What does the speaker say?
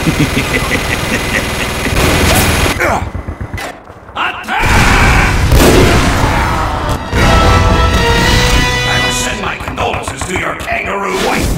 I will send my condolences to your kangaroo wife.